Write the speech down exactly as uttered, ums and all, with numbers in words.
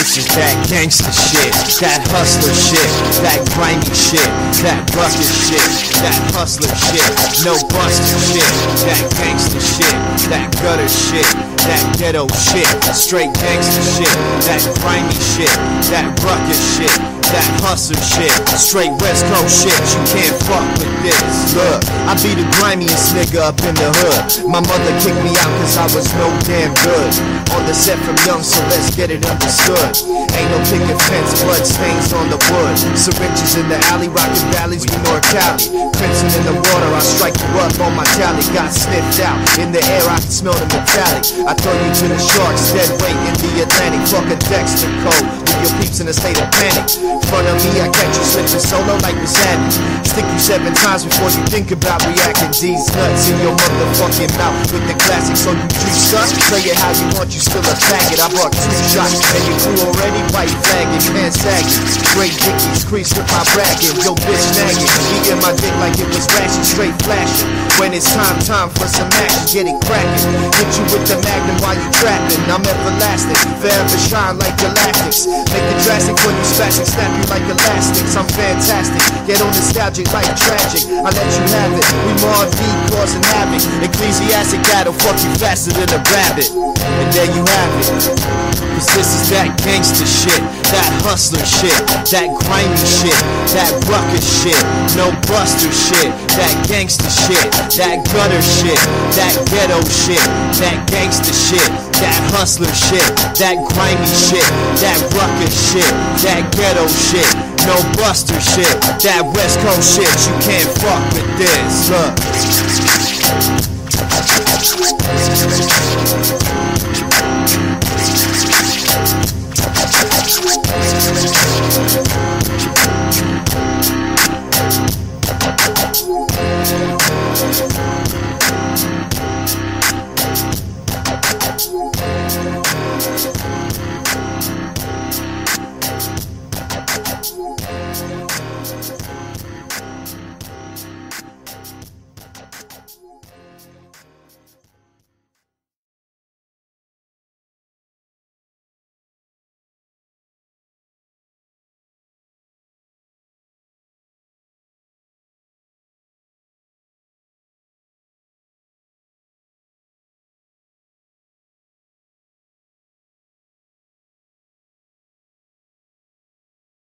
This is that gangster shit, that hustler shit, that grimy shit, that rugged shit, that hustler shit, no buster shit, that gangster shit, that gutter shit, that ghetto shit, straight gangster shit, that grimy shit, that rugged shit, that hustler shit, straight West Coast shit. You can't fuck with this. Look, I be the grimiest nigga up in the hood. My mother kicked me out cause I was no damn good. On the set from young, so let's get it understood. Ain't no picket fence, blood stains on the wood. Syringes in the alley, rockin' valleys, we North Cali. Crimson in the water, I strike you up on my tally. Got sniffed out, in the air I can smell the metallic. I throw you to the sharks, dead weight in the Atlantic. Fuck a Dexter code, leave your peeps in a state of panic. Front of me, I catch you slipping solo like the savage. Stick you seven times before you think about reacting. These nuts in your motherfucking mouth with the classics on you juice up. Play it how you want, you still a faggot. I brought two shots and your crew already white flagging, pants sagging. Straight dickies, crease with my bracket. Yo bitch nagging, eating my dick like it was ratchet, straight flashing. When it's time, time for some action, get it cracking. Hit you with the magnum while you trapping. I'm everlasting, forever shine like galactics. Make it drastic when you spastic, snap you like elastics. I'm fantastic, get on nostalgic like tragic. I let you have it, we more V causing havoc. Ecclesiastic that'll fuck you faster than a rabbit. And there you have it, cause this is that gangster shit, that hustler shit, that grimy shit, that ruckus shit, no buster shit, that gangster shit, that gutter shit, that ghetto shit, that gangster shit, that hustler shit, that grimy shit, that ruckus shit, that ghetto shit, no buster shit, that West Coast shit. You can't fuck with this. Look.